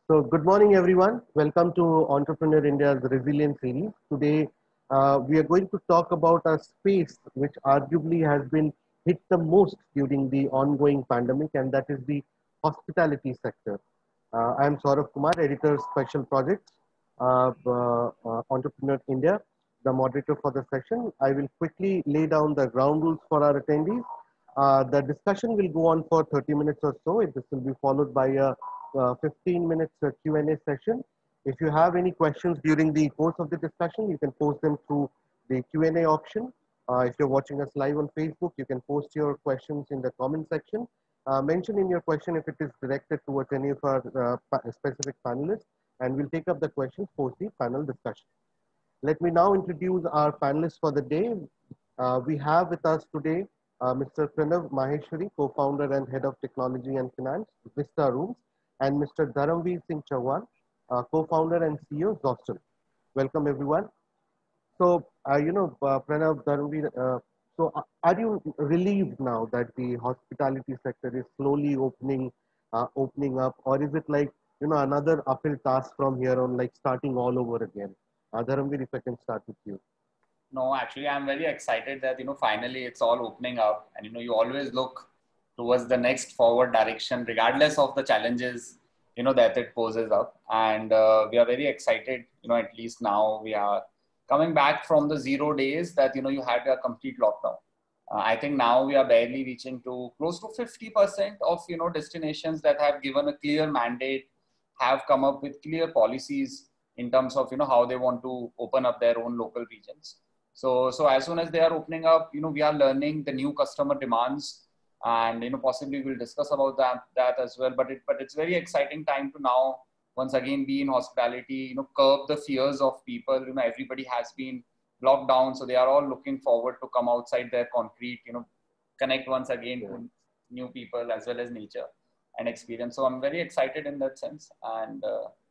So, good morning, everyone. Welcome to Entrepreneur India's Resilience series. Today, we are going to talk about a space which arguably has been hit the most during the ongoing pandemic, and that is the hospitality sector. I am Saurabh Kumar, editor, Special Projects, Entrepreneur India, the moderator for the session. I will quickly lay down the ground rules for our attendees. The discussion will go on for 30 minutes or so. This will be followed by a 15 minutes Q&A session. If you have any questions during the course of the discussion, you can post them through the Q&A option. If you're watching us live on Facebook, you can post your questions in the comment section. Mention in your question if it is directed towards any of our specific panelists, and we'll take up the questions post the panel discussion. Let me now introduce our panelists for the day. We have with us today Mr. Pranav Maheshwari, co-founder and head of technology and finance, Vista Rooms, and Mr. Dharamveer Singh Chauhan, co-founder and CEO, Zostel. Welcome, everyone. So, Pranav, Dharamveer, are you relieved now that the hospitality sector is slowly opening up, or is it like, another uphill task from here on, like starting all over again? Dharamveer, if I can start with you. No, actually, I'm very excited that, finally it's all opening up, and, you always look towards the next forward direction, regardless of the challenges, that it poses up. And we are very excited, at least now we are coming back from the 0 days that, you had a complete lockdown. I think now we are barely reaching to close to 50% of, destinations that have given a clear mandate, have come up with clear policies in terms of, how they want to open up their own local regions. So as soon as they are opening up, we are learning the new customer demands, and possibly we'll discuss about that as well. But it's very exciting time to now once again be in hospitality. Curb the fears of people. Everybody has been locked down, so they are all looking forward to come outside their concrete. Connect once again to new people as well as nature and experience. So I'm very excited in that sense, and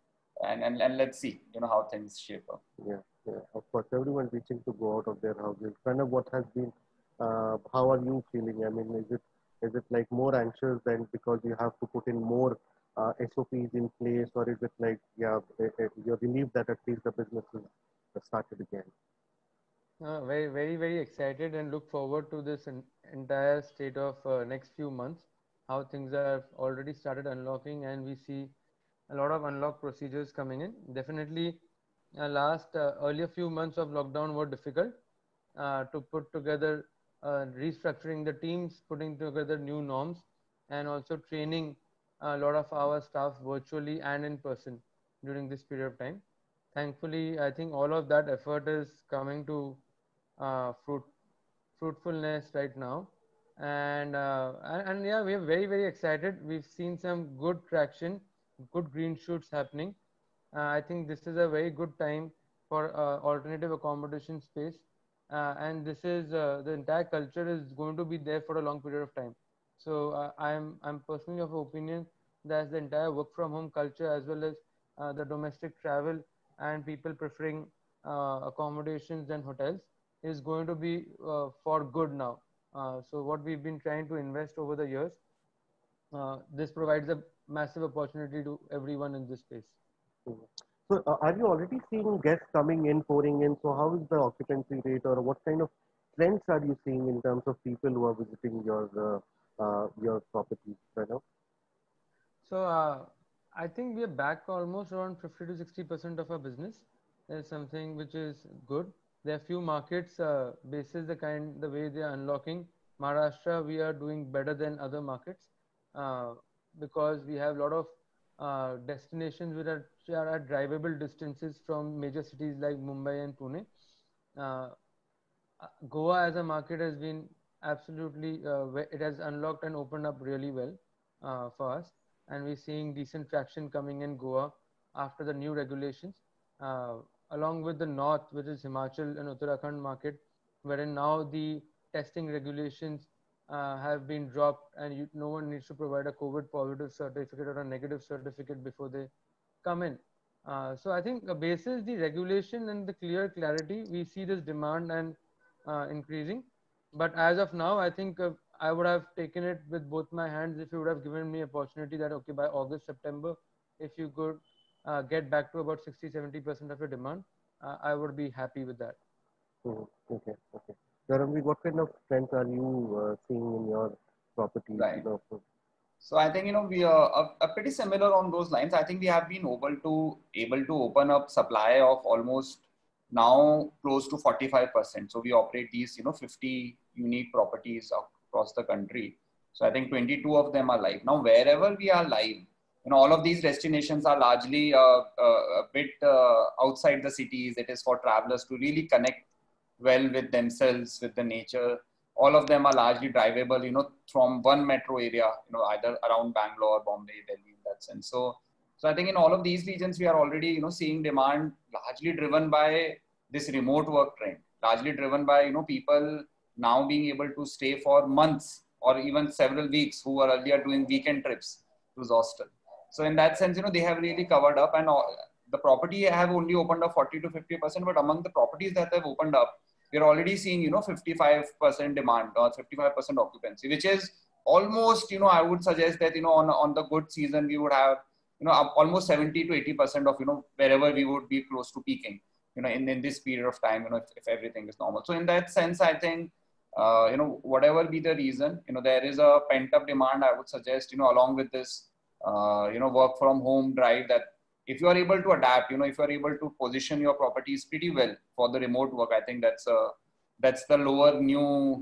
let's see how things shape up. Yeah, of course, everyone reaching to go out of their houses. Kind of what has been, how are you feeling? I mean, is it like more anxious than because you have to put in more SOPs in place, or is it like, you're relieved that at least the business has started again? Very excited and look forward to this entire state of next few months, how things are already started unlocking, and we see a lot of unlock procedures coming in. Definitely, earlier few months of lockdown were difficult to put together, restructuring the teams, putting together new norms, and also training a lot of our staff virtually and in person during this period of time. Thankfully, I think all of that effort is coming to fruitfulness right now, and yeah, we are very excited. We've seen some good traction, good green shoots happening. I think this is a very good time for alternative accommodation space, and this is the entire culture is going to be there for a long period of time. So I'm personally of opinion that the entire work from home culture, as well as the domestic travel and people preferring accommodations than hotels, is going to be for good now. So what we've been trying to invest over the years, this provides a massive opportunity to everyone in this space. So are you already seeing guests coming in, pouring in? So how is the occupancy rate, or what kind of trends are you seeing in terms of people who are visiting your properties right now? So I think we are back almost around 50 to 60% of our business. That's something which is good. There are few markets, basis the way they are unlocking. Maharashtra, we are doing better than other markets because we have a lot of destinations which are at drivable distances from major cities like Mumbai and Pune. Uh, Goa as a market has been absolutely, it has unlocked and opened up really well for us. And we're seeing decent traction coming in Goa after the new regulations, uh, along with the north, which is Himachal and Uttarakhand market, wherein now the testing regulations have been dropped, and no one needs to provide a COVID positive certificate or a negative certificate before they come in. So I think basis the regulation and the clear clarity, we see this demand and increasing. But as of now, I think I would have taken it with both my hands if you would have given me opportunity that, okay, by August, September, if you could get back to about 60-70% of your demand, I would be happy with that. Okay, okay. Dharamveer, what kind of trends are you seeing in your properties? Right. So I think we are pretty similar on those lines. I think we have been able to open up supply of almost now close to 45%. So we operate these 50 unique properties across the country. So I think 22 of them are live now. Wherever we are live, all of these destinations are largely a bit outside the cities. It is for travelers to really connect well with themselves, with the nature. All of them are largely drivable, from one metro area, either around Bangalore, Bombay, Delhi, in that sense. So I think in all of these regions, we are already, seeing demand largely driven by this remote work trend, largely driven by, people now being able to stay for months or even several weeks who were earlier doing weekend trips to hostel. So in that sense, they have really covered up, and the property have only opened up 40 to 50%, but among the properties that have opened up, we're already seeing 55% demand or 55% occupancy, which is almost I would suggest that on the good season we would have almost 70 to 80% of wherever we would be close to peaking in this period of time, if everything is normal. So in that sense, I think whatever be the reason, there is a pent up demand, I would suggest, along with this work from home drive, that if you are able to adapt, if you are able to position your properties pretty well for the remote work, I think that's the lower new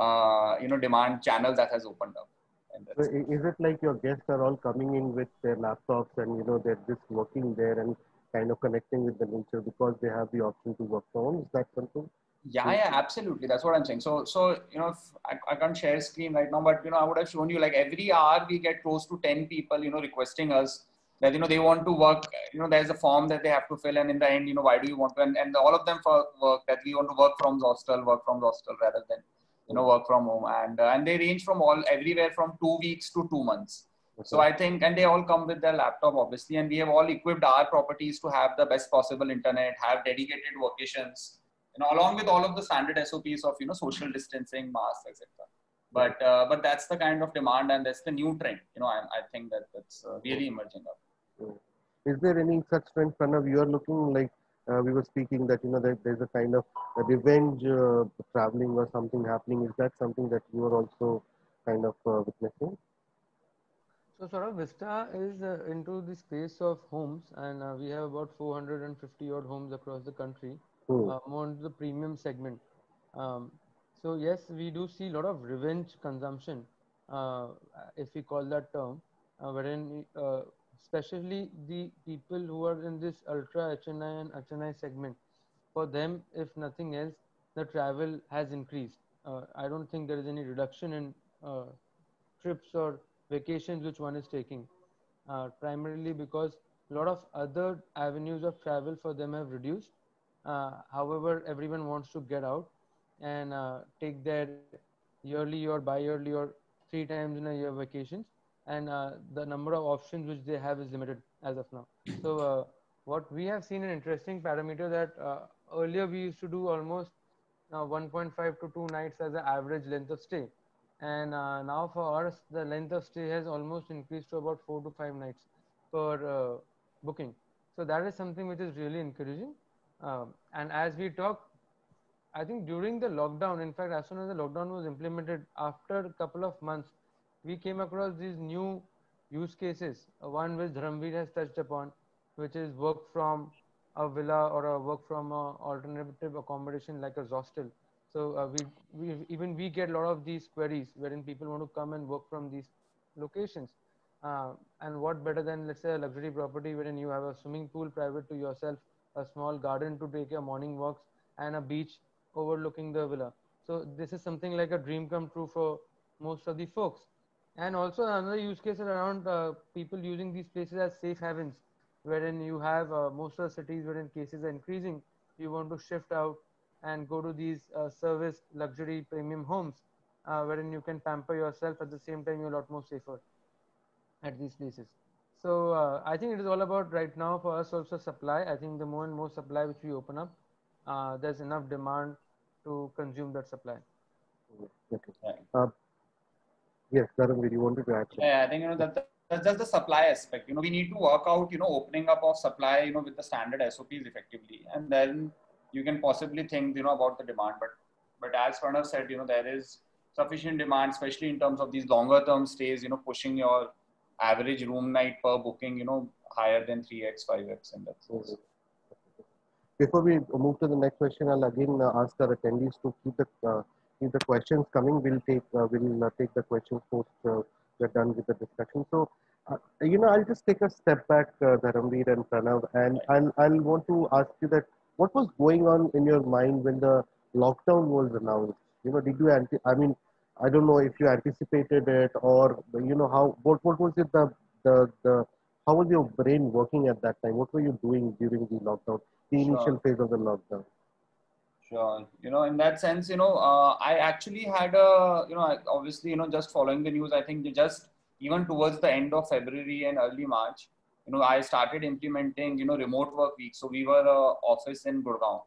demand channel that has opened up. So is it like your guests are all coming in with their laptops and they're just working there and kind of connecting with the nature because they have the option to work from home? Is that something? Yeah, absolutely. That's what I'm saying. So if I can't share screen right now, but I would have shown you, like, every hour we get close to 10 people requesting us that they want to work. There's a form that they have to fill, and in the end, why do you want to? And all of them for work that we want to work from hostel rather than work from home, and they range from everywhere from 2 weeks to 2 months. Okay. So I think, and they all come with their laptop, obviously, and we have all equipped our properties to have the best possible internet, have dedicated workations, along with all of the standard SOPs of social distancing, masks, etc. But that's the kind of demand, and that's the new trend. I think that's really emerging up. Is there any such trend, Pranav, you are looking like? We were speaking that that there's a kind of a revenge traveling or something happening. Is that something that you are also kind of witnessing? So Saurabh, Vista is into the space of homes, and we have about 450 odd homes across the country, more into the premium segment. Um, so yes, we do see a lot of revenge consumption, uh, if we call that term, wherein especially the people who are in this ultra HNI and HNI segment, for them, if nothing else, the travel has increased. I don't think there is any reduction in trips or vacations which one is taking, primarily because a lot of other avenues of travel for them have reduced. However, everyone wants to get out and take their yearly or bi-yearly or 3 times in a year vacations, and the number of options which they have is limited as of now. So what we have seen an interesting parameter that earlier we used to do almost 1.5 to 2 nights as an average length of stay, and now for us the length of stay has almost increased to about 4 to 5 nights per booking. So that is something which is really encouraging. And as we talk, I think during the lockdown, in fact, as soon as the lockdown was implemented, after a couple of months, we came across these new use cases. One which Dharamveer has touched upon, which is work from a villa or a work from a alternative accommodation like a hostel. So even we get a lot of these queries wherein people want to come and work from these locations. And what better than, let's say, a luxury property wherein you have a swimming pool private to yourself, a small garden to take your morning walks, and a beach overlooking the villa. So this is something like a dream come true for most of the folks. And also another use case is around people using these places as safe havens, wherein you have most of the cities wherein cases are increasing, you want to shift out and go to these service luxury premium homes, wherein you can pamper yourself at the same time you're a lot more safer at these places. So I think it is all about right now for us also supply. I think the more and more supply which we open up, there's enough demand to consume that supply. Okay. Yes, Dharamveer, you wanted to add something? Yeah, I think that's just the supply aspect. We need to work out, opening up of supply, with the standard SOPs effectively, and then you can possibly think, about the demand. But as Pranav said, there is sufficient demand, especially in terms of these longer term stays, pushing your average room night per booking, higher than 3x, 5x in that sense. Before we move to the next question, I'll again ask our attendees to keep the questions coming. We'll take the questions post we're done with the discussion. So, I'll just take a step back, Dharamveer and Pranav, and I'll want to ask you that what was going on in your mind when the lockdown was announced? Did you I mean, I don't know if you anticipated it, or how what was it the how was your brain working at that time? What were you doing during the lockdown, the initial phase of the lockdown? Sure. In that sense, I actually had obviously, just following the news, I think just even towards the end of February and early March, I started implementing, remote work week. So we were office in Gurgaon,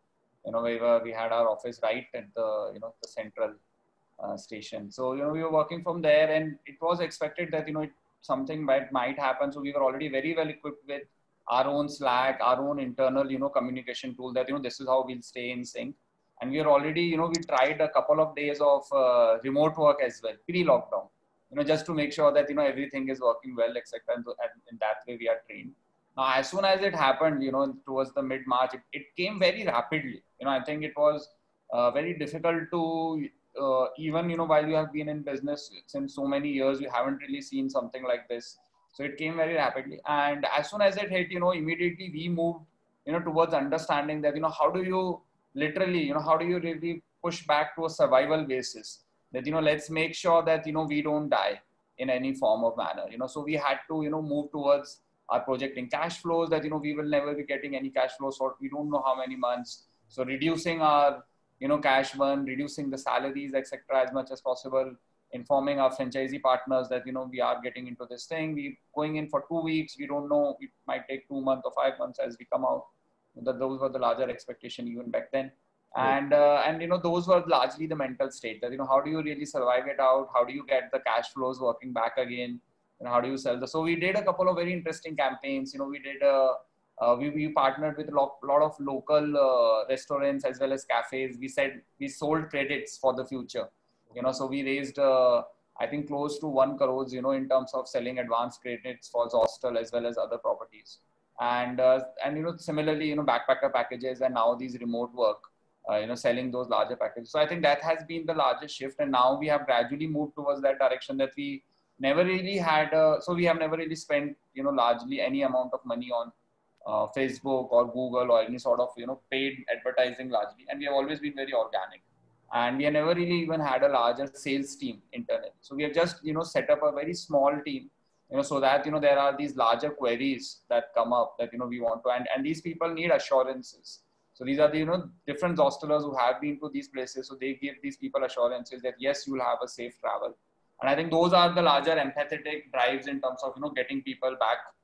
we had our office right at the, the central station. So, we were working from there, and it was expected that, something might happen. So we were already very well equipped with our own Slack, our own internal, communication tool that, this is how we'll stay in sync. And we are already, we tried a couple of days of remote work as well, pre-lockdown, just to make sure that, everything is working well, etc. And in that way we are trained. Now, as soon as it happened, towards the mid-March, it came very rapidly. I think it was very difficult to, even, while you have been in business since so many years, you haven't really seen something like this. So it came very rapidly. And as soon as it hit, immediately we moved, towards understanding that, how do you literally, how do you really push back to a survival basis that, let's make sure that, we don't die in any form of manner, so we had to, move towards our projecting cash flows that, we will never be getting any cash flows for, we don't know how many months. So reducing our, cash burn, reducing the salaries, etc., as much as possible, informing our franchisee partners that, we are getting into this thing. We going in for 2 weeks. We don't know. It might take 2 months or 5 months as we come out. Those were the larger expectation even back then. And those were largely the mental state that, how do you really survive it out? How do you get the cash flows working back again? And how do you sell so we did a couple of very interesting campaigns. We did we partnered with a lot of local restaurants as well as cafes. We sold credits for the future. So we raised, I think, close to 1 crore, in terms of selling advanced credits for hostel as well as other properties. And similarly, backpacker packages, and now these remote work, selling those larger packages. So I think that has been the largest shift. And now we have gradually moved towards that direction that we never really had, so we have never really spent, largely any amount of money on Facebook or Google or any sort of, paid advertising largely. And we have always been very organic. And we have never really even had a larger sales team internally. So we have just, set up a very small team, so that, there are these larger queries that come up that, we want to, and these people need assurances. So these are the, different hostelers who have been to these places. So they give these people assurances that, yes, you will have a safe travel. And I think those are the larger empathetic drives in terms of, getting people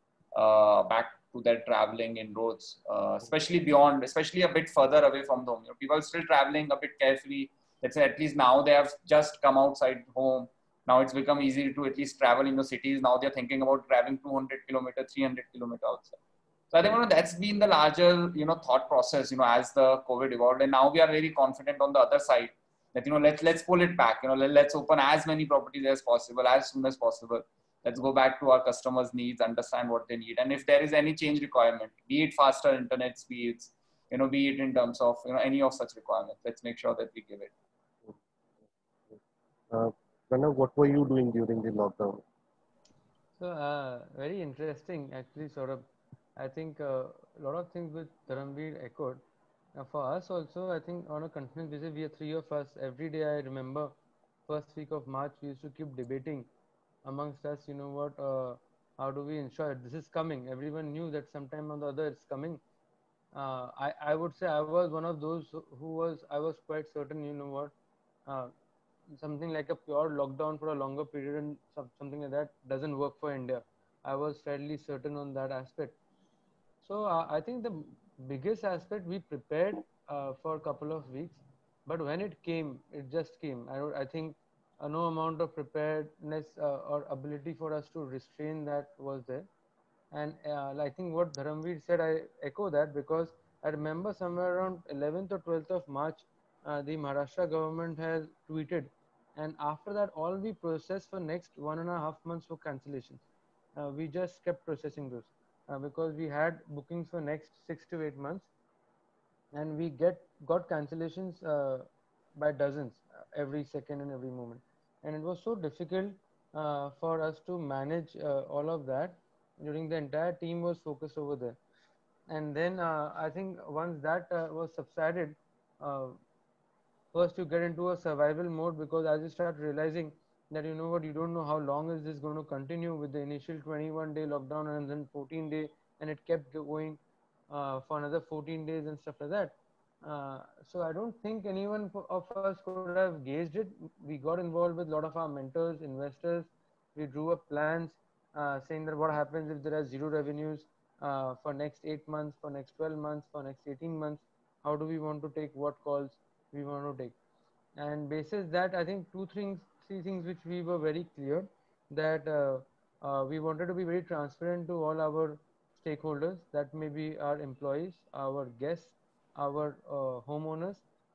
back to their traveling in roads, especially a bit further away from home. People are still traveling a bit carefree. Let's say at least now they have just come outside home. Now it's become easy to at least travel in the cities. Now they're thinking about traveling 200 kilometers, 300 kilometers outside. So I think that's been the larger thought process as the COVID evolved, and now we are very confident on the other side that let's pull it back. Let's open as many properties as possible as soon as possible. Let's go back to our customers' needs, understand what they need, and if there is any change requirement, be it faster internet speeds, be it in terms of any of such requirements, let's make sure that we give it. Pranav, what were you doing during the lockdown? So very interesting, actually. Sort of, I think a lot of things which Dharamveer echoed. For us also, I think on a continuous basis, we are 3 of us. Every day, I remember first week of March, we used to keep debating amongst us. How do we ensure this is coming? Everyone knew that sometime or the other it's coming. I would say I was one of those I was quite certain. Something like a pure lockdown for a longer period and something like that doesn't work for India. I was fairly certain on that aspect. So I think the biggest aspect, we prepared for a couple of weeks, but when it came, it just came. I think no amount of preparedness or ability for us to restrain that was there. And I think what Dharamveer said, I echo that, because I remember somewhere around 11th or 12th of March, the Maharashtra government has tweeted, and after that, all we processed for next 1.5 months for cancellations. We just kept processing those because we had bookings for next 6 to 8 months, and we got cancellations by dozens every second and every moment, and it was so difficult for us to manage all of that. During the entire team was focused over there, and then I think once that was subsided, uh, first you get into a survival mode, because as you start realizing that you know what, you don't know how long is this going to continue, with the initial 21-day lockdown and then 14-day, and it kept going for another 14 days and stuff like that. So I don't think anyone of us could have gauged it. We got involved with a lot of our mentors, investors. We drew up plans saying that what happens if there are zero revenues for next 8 months, for next 12 months, for next 18 months. How do we want to take, what calls we want to take? And basis that, I think three things which we were very clear, that we wanted to be very transparent to all our stakeholders, that may be our employees, our guests, our homeowners,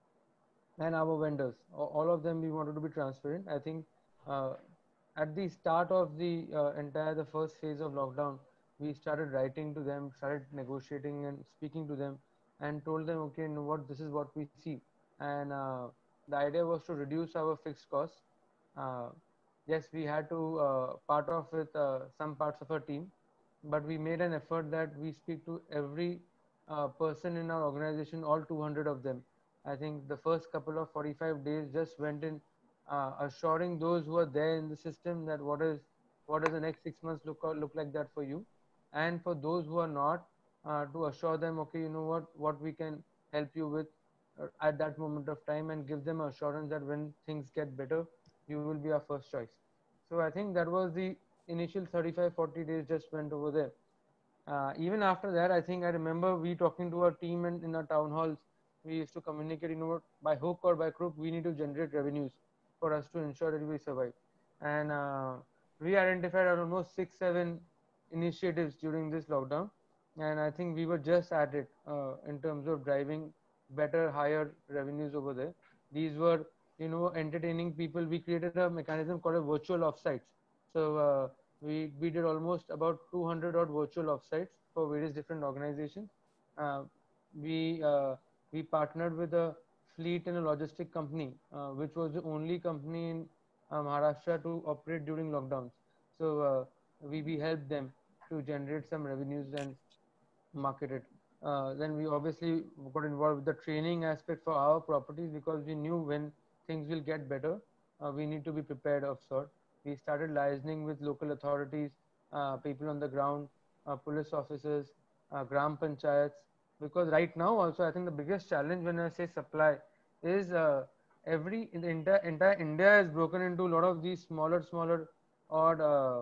and our vendors. All of them, we wanted to be transparent. I think uh, at the start of the entire the first phase of lockdown, we started writing to them, started negotiating and speaking to them, and told them, okay, you know what, this is what we see. And the idea was to reduce our fixed costs. uh, yes, we had to part off with some parts of our team, but we made an effort that we speak to every person in our organization, all 200 of them. I think the first couple of 45 days just went in assuring those who are there in the system that what does the next 6 months look like that for you, and for those who are not, to assure them, okay, you know what we can help you with at that moment of time, and give them assurance that when things get better, you will be our first choice. So I think that was the initial 35-40 days just went over there. Even after that, I think I remember we talking to our team in our town halls. We used to communicate, you know what, by hook or by crook, we need to generate revenues for us to ensure that we survive. And we identified almost 6, 7 initiatives during this lockdown. And I think we were just at it in terms of driving better, higher revenues over there. These were, entertaining people. We created a mechanism called a virtual offsites. So we did almost about 200 odd virtual offsites for various different organizations. Uh, we uh, we partnered with a fleet and a logistic company, which was the only company in Maharashtra to operate during lockdowns. So we helped them to generate some revenues and market it. Then we obviously got involved with the training aspect for our properties, because we knew when things will get better, we need to be prepared of sort. We started liaising with local authorities, people on the ground, police officers, gram panchayats, because right now also I think the biggest challenge when I say supply is every in the entire India is broken into a lot of these smaller odd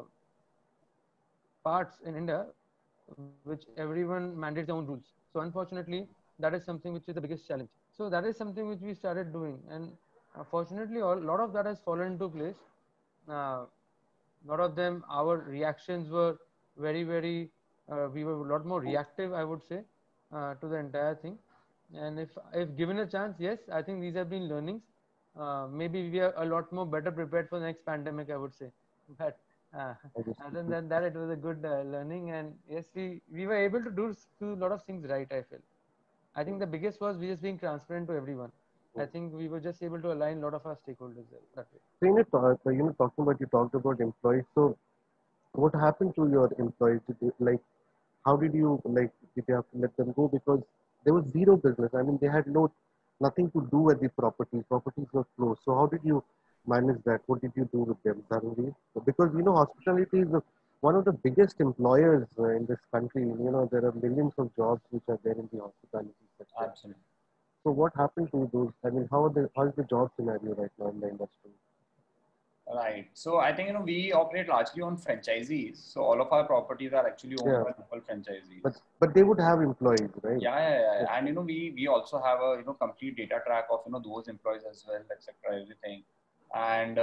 parts in India, which everyone mandates their own rules. So unfortunately, that is something which is the biggest challenge. So that is something which we started doing, and fortunately, a lot of that has fallen into place. A lot of them, our reactions were very. We were a lot more reactive, I would say, to the entire thing. And if given a chance, yes, I think these have been learnings. Maybe we are a lot more better prepared for the next pandemic, I would say. But uh, other than that, it was a good learning, and yes, we were able to do a lot of things right, I feel. I think the biggest was we just being transparent to everyone. I think we were just able to align a lot of our stakeholders there, that way. So, talking about, you talked about employees. So, what happened to your employees? How did you, did you have to let them go? Because there was zero business. I mean, they had nothing to do with the property. Properties were closed. So, how did you manage that? What did you do with them, Dhananjay? Because, hospitality is one of the biggest employers in this country. There are millions of jobs which are there in the hospitality sector. Absolutely. So, what happened to those? I mean, how is the job scenario right now in the industry? Right. So I think, we operate largely on franchisees. So all of our properties are actually owned Yeah. by local franchisees. But they would have employees, right? Yeah. And, we also have a, complete data track of, those employees as well, etc., everything. and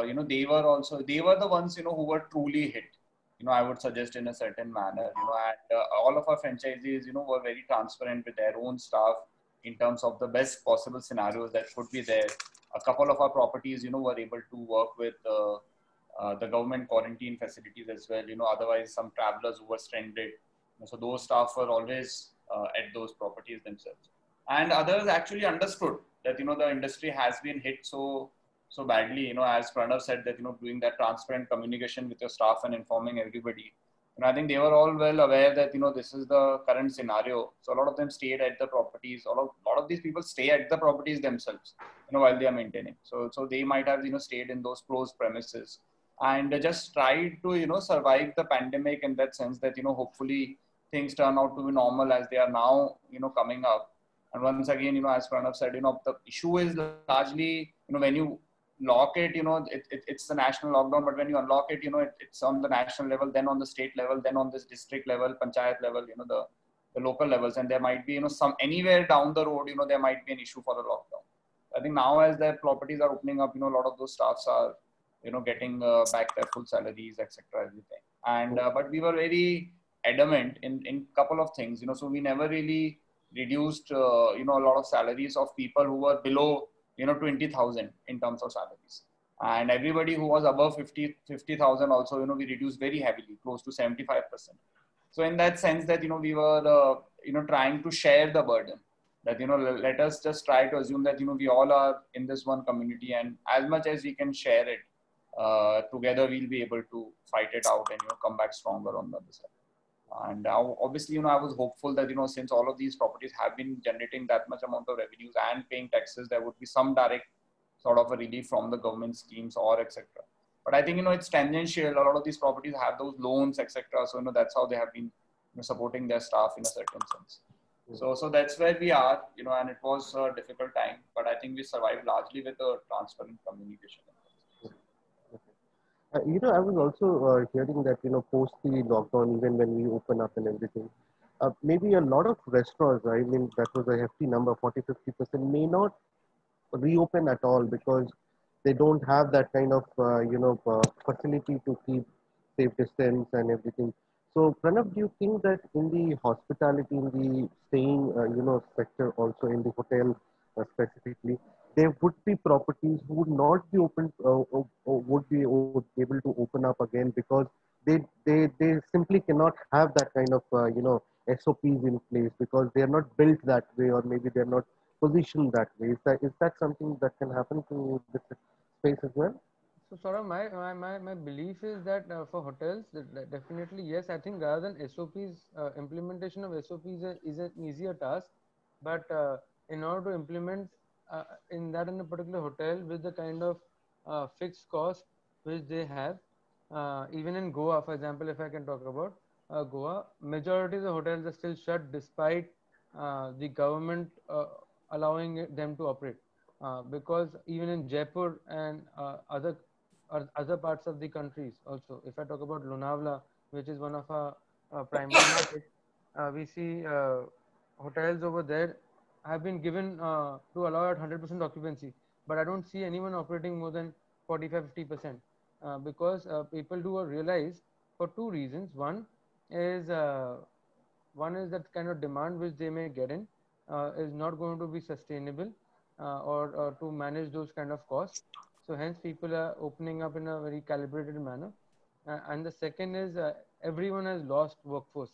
they were the ones who were truly hit. I would suggest in a certain manner. And all of our franchisees were very transparent with their own staff in terms of the best possible scenarios that could be there. A couple of our properties were able to work with the government quarantine facilities as well. Otherwise some travelers who were stranded, so those staff were always at those properties themselves. And others actually understood that the industry has been hit so badly. As Pranav said, that doing that transparent communication with your staff and informing everybody. I think they were all well aware that this is the current scenario. So a lot of them stayed at the properties. A lot of these people stay at the properties themselves, while they are maintaining. So they might have stayed in those closed premises and just tried to survive the pandemic in that sense, that hopefully things turn out to be normal as they are now coming up. And once again, as Pranav said, the issue is largely when you lock it, it's the national lockdown, but when you unlock it, it's on the national level, then on the state level, then on this district level, panchayat level, the local levels, and there might be some anywhere down the road, there might be an issue for a lockdown. I think now as their properties are opening up, a lot of those staffs are getting back their full salaries, etc., everything. And but we were very adamant in couple of things, so we never really reduced a lot of salaries of people who were below 20,000 in terms of salaries, and everybody who was above 50,000 also we reduced very heavily, close to 75%. So in that sense, that we were trying to share the burden, that let us just try to assume that we all are in this one community, and as much as we can share it together, we'll be able to fight it out and come back stronger on the other side. And obviously, I was hopeful that since all of these properties have been generating that much amount of revenues and paying taxes, there would be some direct sort of a relief from the government schemes or etc. But I think it's tangential. A lot of these properties have those loans, etc. So that's how they have been supporting their staff in a certain sense. So that's where we are, and it was a difficult time, but I think we survived largely with a transparent communication. I was also hearing that, post the lockdown, even when we open up and everything, maybe a lot of restaurants, I mean, that was a hefty number, 40-50%, may not reopen at all because they don't have that kind of, facility to keep safe distance and everything. So, Pranav, do you think that in the hospitality, in the staying, sector, also in the hotel specifically, there would be properties who would not be open, or would be able to open up again because they simply cannot have that kind of, SOPs in place because they are not built that way, or maybe they're not positioned that way. Is that something that can happen to this space as well? So sort of my belief is that for hotels, definitely yes. I think rather than SOPs, implementation of SOPs is an easier task. But in order to implement in a particular hotel with the kind of fixed cost which they have, even in Goa, for example, if I can talk about Goa, majority of the hotels are still shut despite the government allowing them to operate. Because even in Jaipur and other parts of the countries also. If I talk about Lonavala, which is one of our primary markets, we see hotels over there have been given to allow at 100% occupancy, but I don't see anyone operating more than 45-50% because people do realize for two reasons. Is one is that kind of demand which they may get in is not going to be sustainable or to manage those kind of costs. So hence people are opening up in a very calibrated manner. And the second is everyone has lost workforce.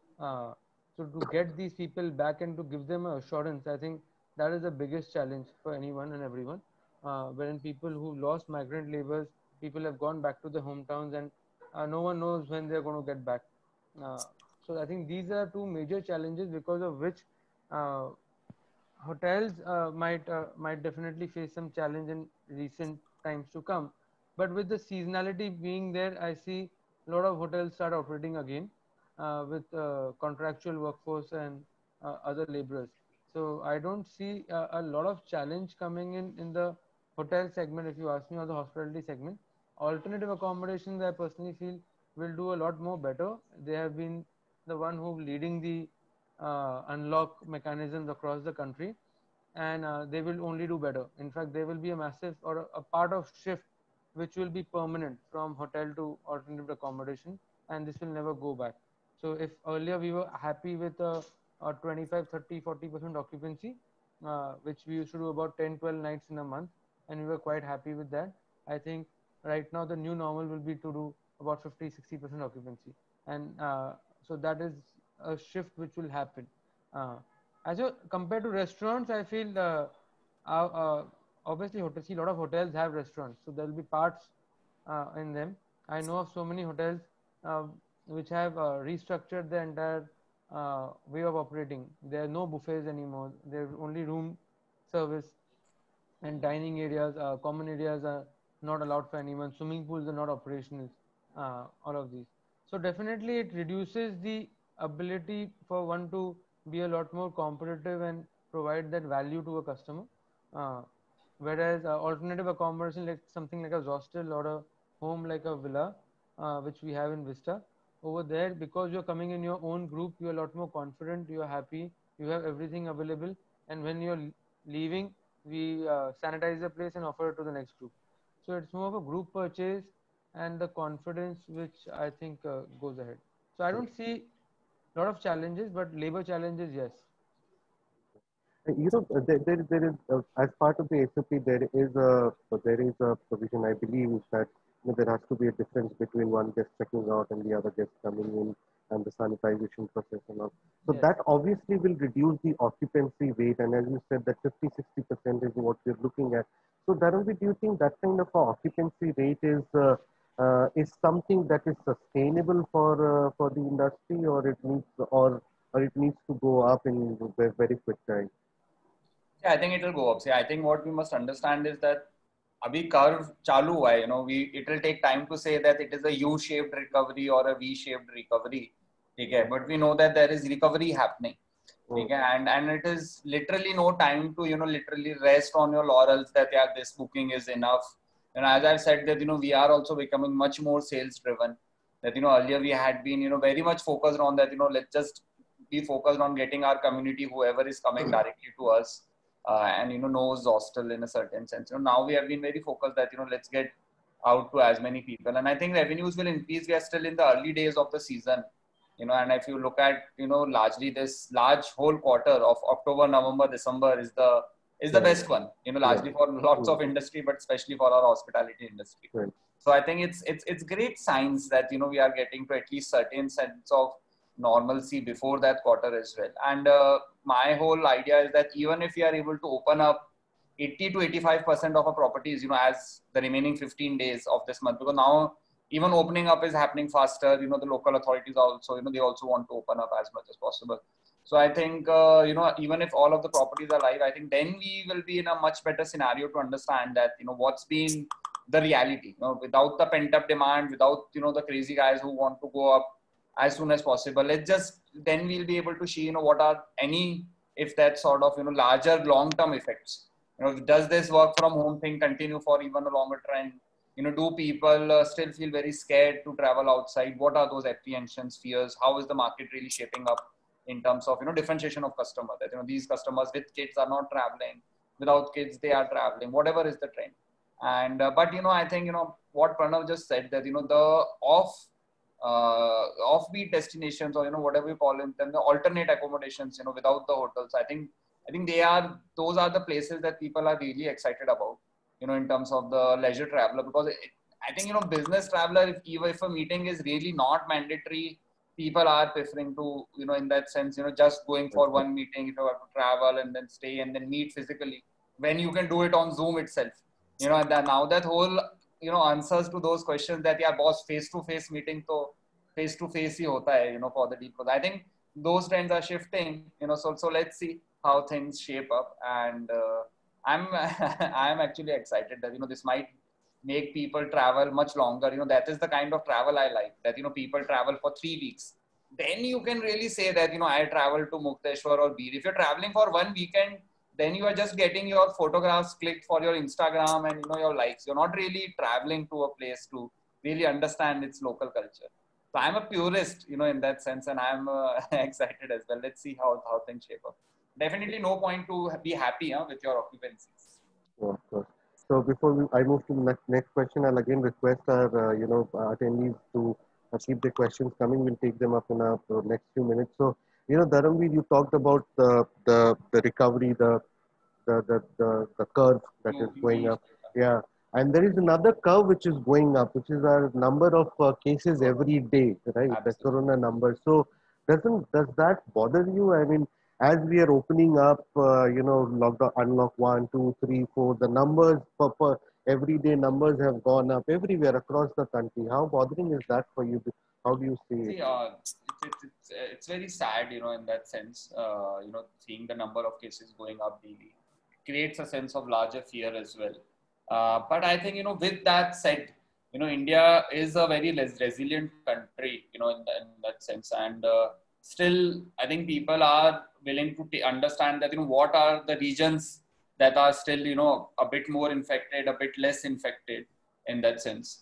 So to get these people back and to give them assurance, I think that is the biggest challenge for anyone and everyone. Wherein people who lost migrant laborers, people have gone back to their hometowns and no one knows when they're going to get back. So I think these are two major challenges because of which uh, hotels might definitely face some challenge in recent times to come. But with the seasonality being there, I see a lot of hotels start operating again with contractual workforce and other laborers. So I don't see a lot of challenge coming in the hotel segment, if you ask me, or the hospitality segment. Alternative accommodations, I personally feel, will do a lot more better. They have been the one who leading the unlock mechanisms across the country, and they will only do better. In fact, there will be a massive or a part of shift which will be permanent from hotel to alternative accommodation, and this will never go back. So if earlier we were happy with a 25, 30, 40% occupancy, which we used to do about 10, 12 nights in a month, and we were quite happy with that. I think right now the new normal will be to do about 50, 60% occupancy. And so that is a shift which will happen. Uh, as you compared to restaurants, I feel obviously hotels, see, a lot of hotels have restaurants, so there will be parts in them. I know of so many hotels uh, which have restructured the entire way of operating. There are no buffets anymore. There's only room service, and dining areas, common areas are not allowed for anyone. Swimming pools are not operational. All of these. So definitely, it reduces the ability for one to be a lot more competitive and provide that value to a customer. Uh, Whereas alternative accommodation, like something like a hostel or a home like a villa, which we have in Vista, over there, because you're coming in your own group, you're a lot more confident, you're happy, you have everything available, and when you're leaving, we sanitize the place and offer it to the next group. So it's more of a group purchase and the confidence which I think goes ahead. So I don't see a lot of challenges, but labor challenges, yes. There is as part of the SOP, there is a provision. I believe is that there has to be a difference between one guest checking out and the other guest coming in, and the sanitization process and all. So Yes. that obviously will reduce the occupancy rate, and as you said, that 50-60% is what we're looking at. So Dharanvir, do you think that kind of a occupancy rate is something that is sustainable for the industry, or it needs to go up in a very quick time? Yeah, I think it will go up. See, I think what we must understand is that abhi curve chalu hua hai, it will take time to say that it is a U-shaped recovery or a V-shaped recovery. Okay, but we know that there is recovery happening. Okay, and it is literally no time to literally rest on your laurels that yeah, this booking is enough. And as I've said that we are also becoming much more sales driven. That earlier we had been very much focused on that let's just be focused on getting our community, whoever is coming directly to us, and knows hostel in a certain sense. Now we have been very focused that let's get out to as many people, and I think revenues will increase. We are still in the early days of the season, and if you look at largely this large whole quarter of October, November, December is the best one, largely for lots of industry, but especially for our hospitality industry. Right. So I think it's great signs that we are getting to at least certain sense of normalcy before that quarter as well. And my whole idea is that even if we are able to open up 80 to 85% of our properties, as the remaining 15 days of this month, because now even opening up is happening faster. The local authorities also, they also want to open up as much as possible. So I think, even if all of the properties are live, I think then we will be in a much better scenario to understand that, what's been the reality, without the pent up demand, without, the crazy guys who want to go up as soon as possible. Let's just, then we'll be able to see, what are any, if that sort of, larger long-term effects. Does this work from home thing continue for even a longer trend? Do people still feel very scared to travel outside? What are those apprehensions, fears? How is the market really shaping up in terms of, differentiation of customer? That, these customers with kids are not traveling, without kids, they are traveling, whatever is the trend. And, but, I think, what Pranav just said, that, the offbeat destinations, or, whatever you call them, the alternate accommodations, without the hotels. I think those are the places that people are really excited about, in terms of the leisure traveler, because I think, business traveler, if a meeting is really not mandatory, people are preferring to, in that sense, just going for one meeting, if you have to travel and then stay and then meet physically, when you can do it on Zoom itself, and now that whole, answers to those questions that, yeah, boss, face-to-face meeting, to face-to-face hi hota hai, for the deal. I think those trends are shifting, so let's see how things shape up. And I'm I'm actually excited that this might make people travel much longer. That is the kind of travel I like. That people travel for 3 weeks. Then you can really say that I travel to Mukteshwar or Bir. If you're traveling for 1 weekend, then you are just getting your photographs clicked for your Instagram and your likes. You're not really traveling to a place to really understand its local culture. So I'm a purist, in that sense, and I'm excited as well. Let's see how things shape up. definitely no point to be happy with your occupancies. Oh, of course. So before I move to the next question, I'll again request our attendees to keep the questions coming. We'll take them up in our next few minutes. So Dharamveer, you talked about the recovery, the curve that is You going reached up. Yeah, and there is another curve which is going up, which is our number of cases every day, right? The absolutely. corona number. So does that bother you? I mean, as we are opening up, lockdown, unlock 1, 2, 3, 4, the numbers per everyday numbers have gone up everywhere across the country. How bothering is that for you? How do you see it? See, it's very sad, in that sense. Seeing the number of cases going up daily creates a sense of larger fear as well. But I think, with that said, India is a very less resilient country, in that sense. And still, I think people are willing to understand that, what are the regions that are still, a bit more infected, a bit less infected in that sense.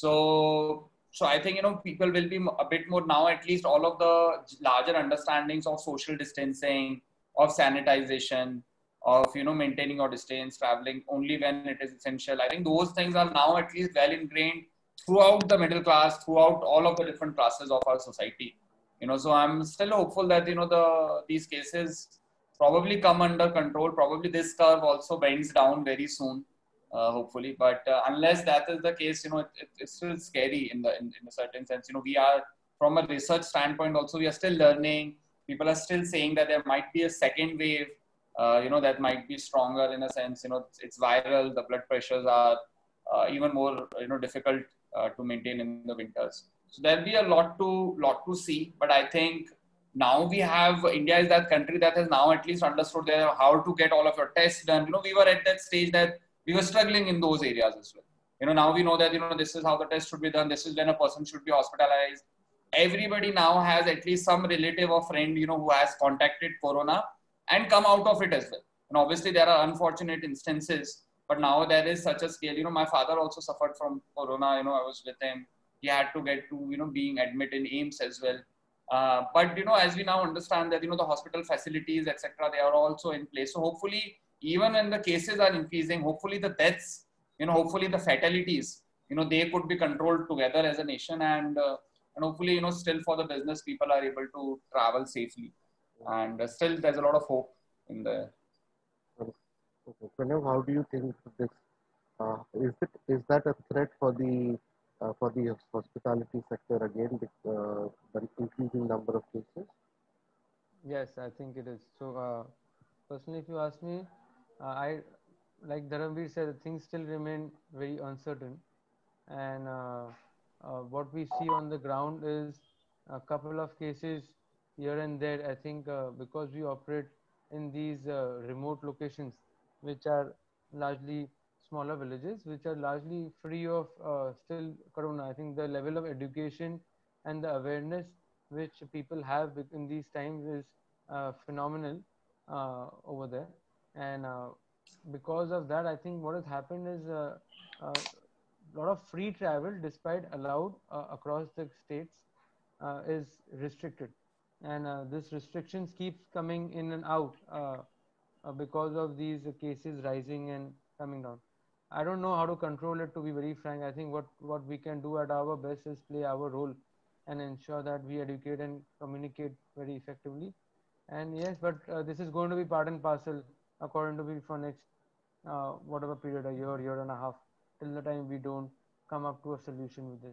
So I think people will be a bit more now. At least all of the larger understandings of social distancing, of sanitization, of maintaining your distance, traveling only when it is essential. I think those things are now at least well ingrained throughout the middle class, throughout all of the different classes of our society. So I'm still hopeful that these cases probably come under control. Probably this curve also bends down very soon, hopefully. But unless that is the case, it's still scary in a certain sense. We are, from a research standpoint also, we are still learning. People are still saying that there might be a second wave, that might be stronger in a sense. It's viral. The blood pressures are even more, difficult to maintain in the winters. So there'll be a lot to see. But I think now we have, India is that country that has now at least understood how to get all of your tests done. We were at that stage that we were struggling in those areas as well. Now we know that, this is how the test should be done. This is when a person should be hospitalized. Everybody now has at least some relative or friend, who has contacted corona and come out of it as well. And obviously there are unfortunate instances, but now there is such a scale. My father also suffered from corona. I was with him. He had to get to, being admitted in AIIMS as well. But as we now understand that the hospital facilities, etc., they are also in place. So hopefully, even when the cases are increasing, hopefully the deaths, hopefully the fatalities, they could be controlled together as a nation, and hopefully, still for the business, people are able to travel safely, and still there's a lot of hope in the. Okay. Pranav, how do you think this is that a threat for the hospitality sector again with the increasing number of cases? Yes, I think it is. So, personally, if you ask me, I like Dharamveer said, things still remain very uncertain, and what we see on the ground is a couple of cases here and there. I think because we operate in these remote locations, which are largely smaller villages, which are largely free of still corona. I think the level of education and the awareness which people have in these times is phenomenal over there, and because of that, I think what has happened is a lot of free travel, despite allowed across the states, is restricted, and this restrictions keeps coming in and out because of these cases rising and coming down. I don't know how to control it, to be very frank. I think what we can do at our best is play our role and ensure that we educate and communicate very effectively. And yes, but this is going to be part and parcel, according to me, for next whatever period, a year and a half, till the time we don't come up to a solution with this.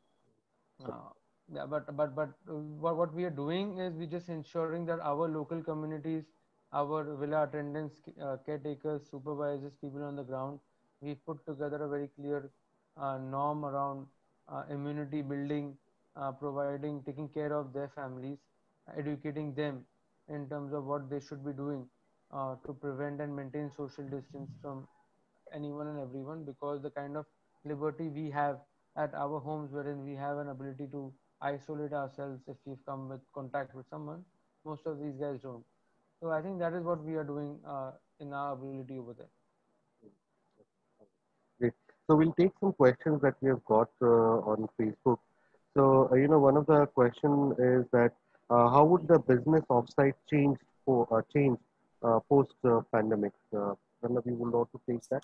Uh, yeah, what we are doing is we just ensuring that our local communities, our villa attendants, caretakers, supervisors, people on the ground, we put together a very clear norm around immunity building, providing, taking care of their families, educating them in terms of what they should be doing to prevent and maintain social distance from anyone and everyone, because the kind of liberty we have at our homes, wherein we have an ability to isolate ourselves if we've come with contact with someone, most of these guys don't. So I think that is what we are doing in our ability over there. Great. So we'll take some questions that we have got on Facebook. So one of the question is that how would the business offsite change post pandemic. Pranav, you would want to take that?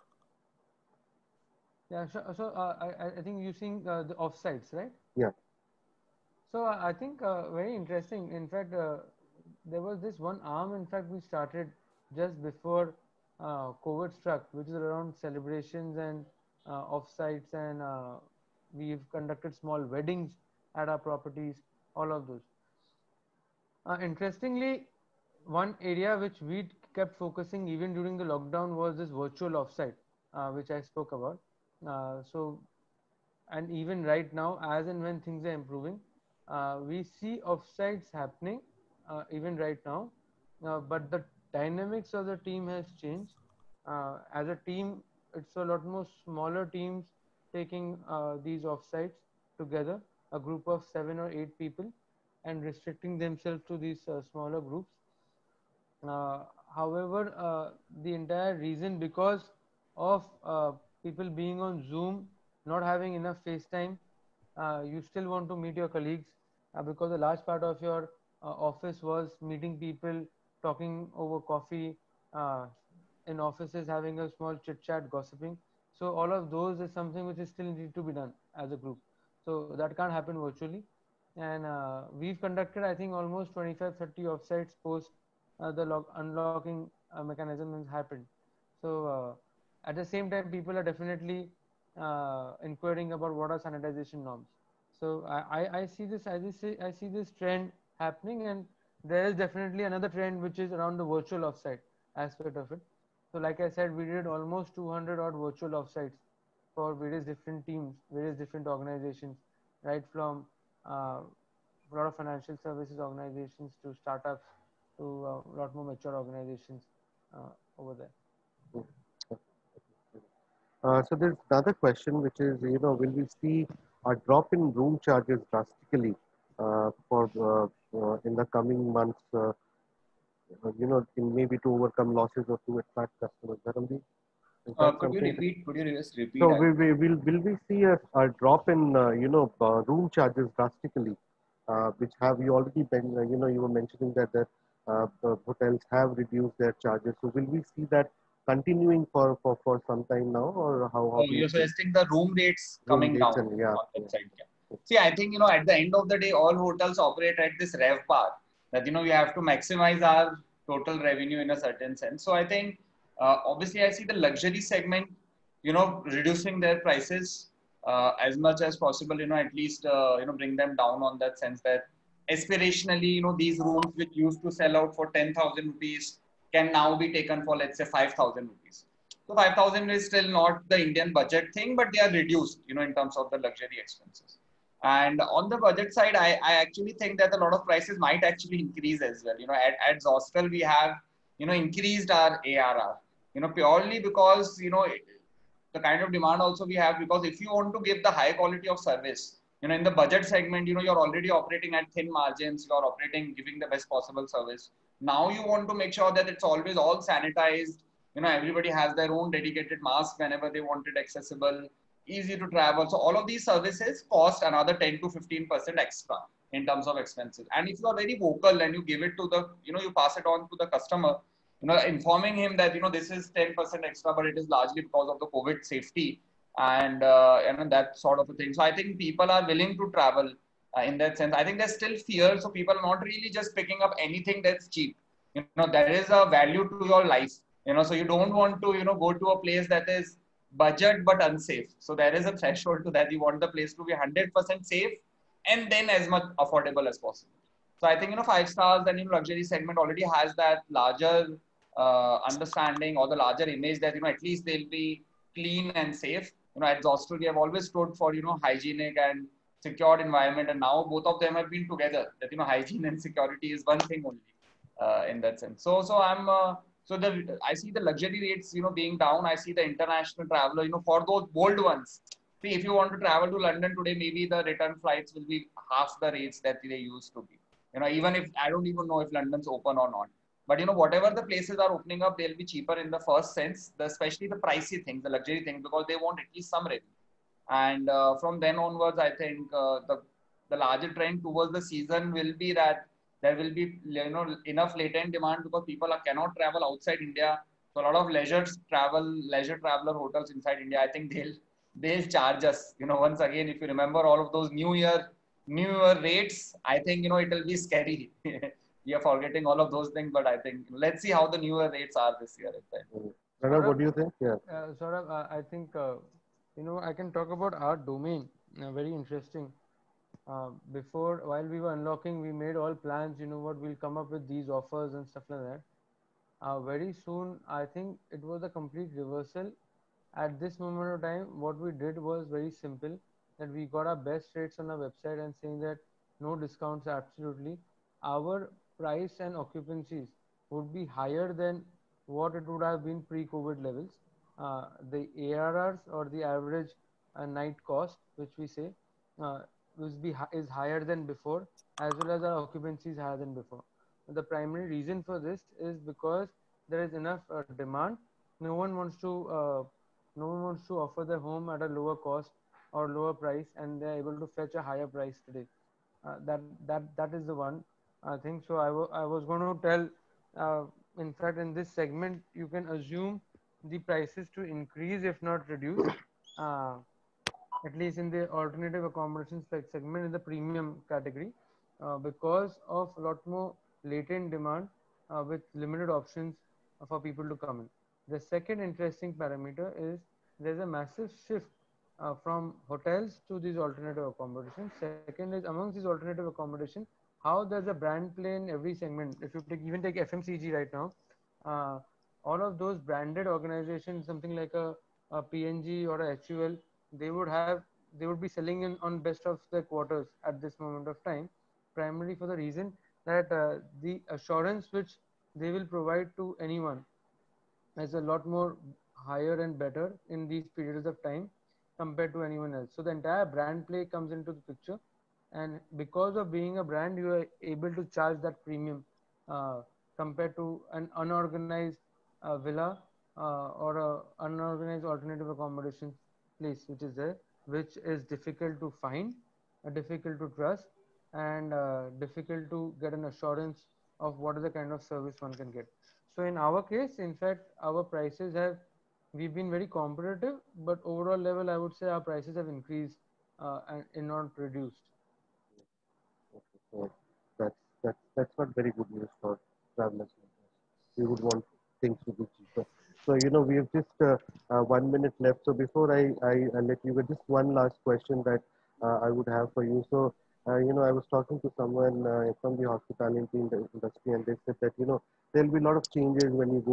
Yeah, sure. So I think using the offsites, right? Yeah. So I think very interesting. In fact, there was this one arm. In fact, we started just before COVID struck, which is around celebrations and offsites, and we've conducted small weddings at our properties. All of those. Interestingly, one area which we kept focusing even during the lockdown was this virtual offsite, which I spoke about. So and even right now, as and when things are improving, we see offsites happening even right now, but the dynamics of the team has changed. As a team, it's a lot more smaller teams taking these offsites together, a group of 7 or 8 people, and restricting themselves to these smaller groups. uh, However, the entire reason because of people being on Zoom, not having enough FaceTime, you still want to meet your colleagues because a large part of your office was meeting people, talking over coffee, uh, in offices having a small chit chat, gossiping. So all of those is something which is still need to be done as a group. So that can't happen virtually. And we've conducted, I think, almost 25-30 offsites post the unlocking mechanism has happened. So at the same time, people are definitely inquiring about what are sanitization norms. So I see this, I see this trend happening, and there is definitely another trend which is around the virtual offsite aspect of it. So like I said, we did almost 200 odd virtual offsites for various different teams, various different organizations, right from a lot of financial services organizations to startups to a lot more mature organizations over there. So there's another question, which is, will we see a drop in room charges drastically for in the coming months? In maybe to overcome losses or to attract customers. Dharamji, is that Could you something? repeat? Could you just repeat? So will we see a drop in room charges drastically, which have you already been you were mentioning that the hotels have reduced their charges. So will we see that continuing for some time now, or how Oh, do you you're see suggesting the room rates room coming rates down and yeah, on yeah. that side. Yeah. See, I think, at the end of the day, all hotels operate at this rev par that, we have to maximize our total revenue in a certain sense. So I think, obviously, I see the luxury segment, reducing their prices as much as possible, at least, bring them down on that sense that aspirationally, these rooms which used to sell out for 10,000 rupees can now be taken for, let's say, 5,000 rupees. So 5,000 is still not the Indian budget thing, but they are reduced, in terms of the luxury expenses. And on the budget side, I actually think that a lot of prices might actually increase as well. At Zostel, we have, increased our ARR, purely because, the kind of demand also we have, because if you want to give the high quality of service, in the budget segment, you're already operating at thin margins, you're operating, giving the best possible service. Now you want to make sure that it's always all sanitized, everybody has their own dedicated mask whenever they want it accessible, easy to travel. So all of these services cost another 10 to 15% extra in terms of expenses. And if you are very vocal and you give it to the, you pass it on to the customer, informing him that, this is 10% extra, but it is largely because of the COVID safety and, that sort of a thing. So I think people are willing to travel in that sense. I think there's still fear. So people are not really just picking up anything that's cheap. There is a value to your life, so you don't want to, go to a place that is budget but unsafe. So there is a threshold to that. You want the place to be 100% safe and then as much affordable as possible. So I think, five stars and, luxury segment already has that larger understanding or the larger image that, at least they'll be clean and safe. At Zostel, we have always stood for, hygienic and secure environment. And now both of them have been together that, hygiene and security is one thing only in that sense. I see the luxury rates, being down. I see the international traveler, for those bold ones. See, if you want to travel to London today, maybe the return flights will be half the rates that they used to be. Even if I don't even know if London's open or not. But whatever the places are opening up, they'll be cheaper in the first sense, especially the pricey things, the luxury things, because they want at least some revenue. And from then onwards, I think the larger trend towards the season will be that there will be, you know, enough latent demand because people cannot travel outside India. So a lot of leisure traveler hotels inside India, I think they'll charge us. You know, once again, if you remember all of those New Year rates, I think, you know, it will be scary. We are forgetting all of those things, but I think let's see how the New Year rates are this year. Pranav, what do you think? Yeah. Saurabh, I think you know, I can talk about our domain. Very interesting. Before, while we were unlocking, we made all plans. You know what, we'll come up with these offers and stuff like that. Very soon, I think it was a complete reversal. At this moment of time, what we did was very simple. That we got our best rates on our website and saying that no discounts absolutely. Our price and occupancies would be higher than what it would have been pre-COVID levels. The ARRs, or the average night cost, which we say, uh, is higher than before, as well as our occupancy is higher than before. The primary reason for this is because there is enough demand. No one wants to no one wants to offer their home at a lower cost or lower price, and they're able to fetch a higher price today. That is the one thing. So I was going to tell. In fact, in this segment, you can assume the prices to increase, if not reduce. Uh, at least in the alternative accommodation segment, in the premium category, because of a lot more latent demand with limited options for people to come in. The second interesting parameter is there's a massive shift from hotels to these alternative accommodations. Second is amongst these alternative accommodations, how there's a brand play in every segment. If you even take FMCG right now, uh, all of those branded organizations, something like a PNG or a HUL, they would have they would be selling in on best of their quarters at this moment of time, primarily for the reason that the assurance which they will provide to anyone is a lot more higher and better in these periods of time compared to anyone else. So the entire brand play comes into the picture, and because of being a brand, you are able to charge that premium uh, compared to an unorganized villa or a unorganized alternative accommodation place which is there, which is difficult to find, difficult to trust, and difficult to get an assurance of what is the kind of service one can get. So in our case, in fact, our prices have, we've been very competitive, but overall level, I would say our prices have increased and not reduced. Okay. So that's not very good news for travelers. We would want things to be cheaper. So, you know, we have just 1 minute left. So before I let you go, just one last question that I would have for you. So, you know, I was talking to someone from the hospitality industry, and they said that, you know, there'll be a lot of changes when you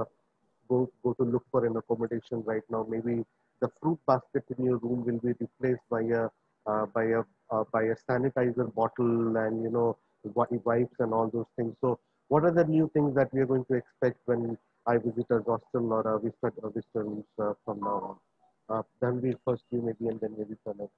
go to look for an accommodation right now. Maybe the fruit basket in your room will be replaced by a sanitizer bottle, and you know, wipes and all those things. So what are the new things that we are going to expect when I visit a hostel or a visitor rooms from now on? Then we first you maybe, and then maybe Pranav.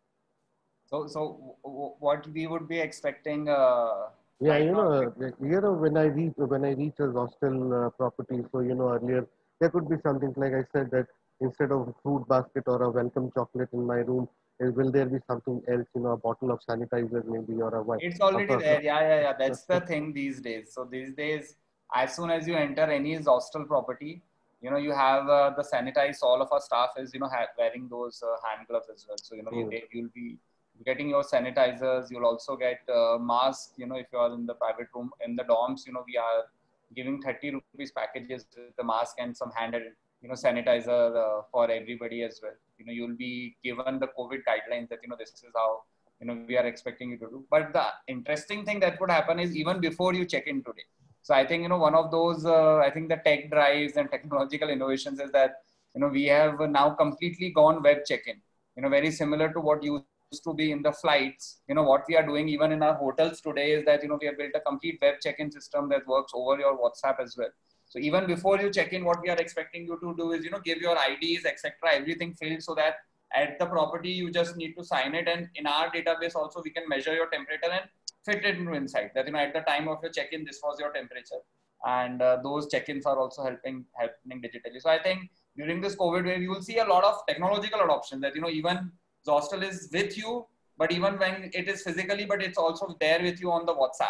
What we would be expecting Yeah, right you now? know, when I reach a hostel property, so you know, earlier there could be something like I said that instead of a fruit basket or a welcome chocolate in my room, will there be something else? You know, a bottle of sanitizer maybe, or a wipe. It's already there. Yeah, yeah, yeah. That's the thing these days. So these days, as soon as you enter any hostel property, you know, you have the sanitize. All of our staff is, you know, wearing those hand gloves as well. So, you know, you'll be getting your sanitizers. You'll also get masks. You know, if you are in the private room, in the dorms, you know, we are giving 30 rupees packages with the mask and some handed, you know, sanitizer for everybody as well. You know, you'll be given the COVID guidelines that, you know, this is how, you know, we are expecting you to do. But the interesting thing that would happen is even before you check in today. So I think, you know, one of those, I think the tech drives and technological innovations is that, you know, we have now completely gone web check-in, you know, very similar to what used to be in the flights. You know, what we are doing even in our hotels today is that, you know, we have built a complete web check-in system that works over your WhatsApp as well. So even before you check in, what we are expecting you to do is, you know, give your IDs, etc., everything filled, so that at the property you just need to sign it, and in our database also we can measure your temperature and fit it into inside that, you know, at the time of your check-in this was your temperature, and those check-ins are also happening digitally. So I think during this COVID wave you will see a lot of technological adoption, that, you know, even the hostel is with you, but even when it is physically, but it's also there with you on the WhatsApp.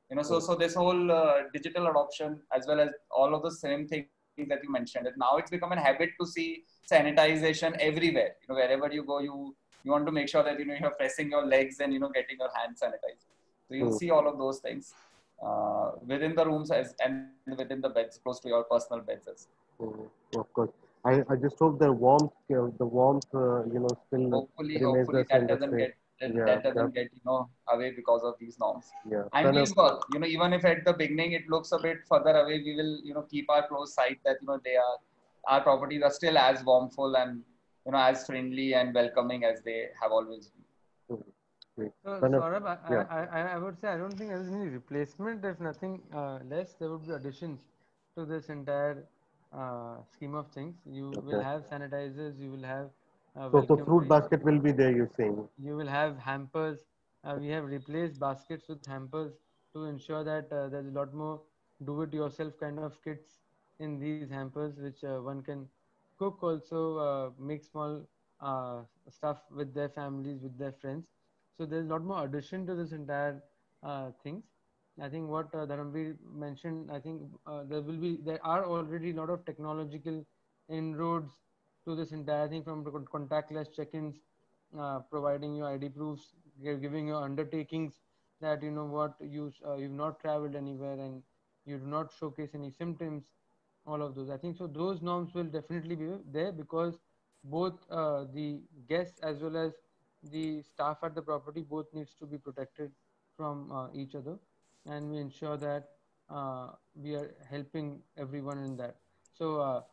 So this whole digital adoption, as well as all of the same things that you mentioned, that now it's become a habit to see sanitization everywhere. Wherever you go, you want to make sure that you're pressing your legs and getting your hands sanitized. So you'll see all of those things within the rooms and within the beds, close to your personal beds as well. Of course. I just hope the warmth, still remains the Hopefully same that the doesn't same. get Yeah, that yeah, doesn't get away because of these norms. yeah. And Pranav, we'll work. Even if at the beginning it looks a bit further away, we will keep our close sight that our properties are still as warmful and as friendly and welcoming as they have always been. great. So Pranav, Saurabh, yeah. I would say I don't think there is any replacement. If nothing less, there would be additions to this entire scheme of things. You will Okay. have sanitizers. You will have So welcome fruit drinks. basket will be there, you're saying? You will have hampers. We have replaced baskets with hampers to ensure that there's a lot more do-it-yourself kind of kits in these hampers, which one can cook also, make small stuff with their families, with their friends. So there's a lot more addition to this entire things. I think what Dharamveer mentioned, I think there are already a lot of technological inroads to this entire thing, from contactless check-ins, providing your ID proofs, giving your undertakings that you know what you've not traveled anywhere and you do not showcase any symptoms. All of those, I think, so those norms will definitely be there, because both the guests as well as the staff at the property both needs to be protected from each other, and we ensure that we are helping everyone in that. So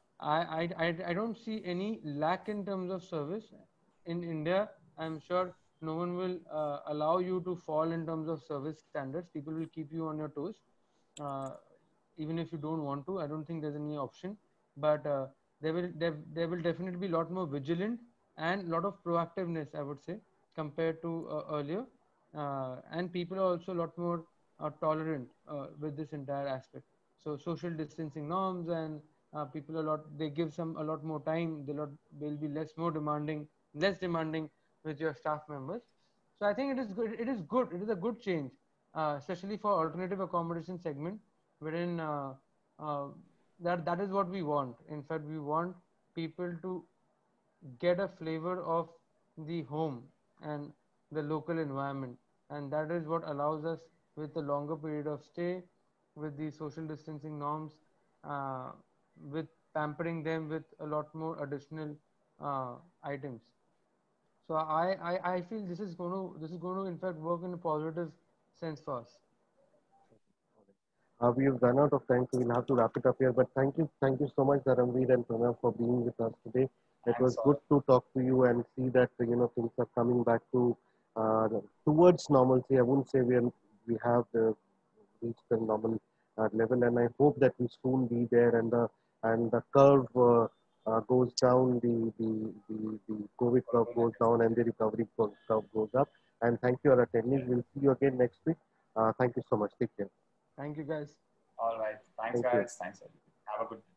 I don't see any lack in terms of service in India. I'm sure no one will allow you to fall in terms of service standards. People will keep you on your toes, uh, even if you don't want to. I don't think there's any option, but there will definitely be a lot more vigilant and a lot of proactiveness, I would say, compared to earlier. And people are also a lot more tolerant with this entire aspect. So social distancing norms, and people they give some a lot more time. They'll be less demanding with your staff members. So I think it is good. It is good. It is a good change, especially for alternative accommodation segment, wherein uh, that is what we want. In fact, we want people to get a flavor of the home and the local environment, and that is what allows us, with a longer period of stay, with the social distancing norms, uh, with pampering them with a lot more additional items. So I feel this is going to in fact work in a positive sense for us. We have run out of time, so we'll have to wrap it up here. But thank you so much, Dharamveer and Pranav, for being with us today. It Thanks, was good Saurabh. to talk to you and see that things are coming back to towards normalcy. I wouldn't say we have reached the normal level, and I hope that we soon be there, and the curve goes down, the COVID curve goes down, and the recovery curve goes up. And thank you, our attendees. We'll see you again next week. Thank you so much. Take care. Thank you, guys. All right. Thanks, Thank you. guys. Thanks, everyone. Have a good day.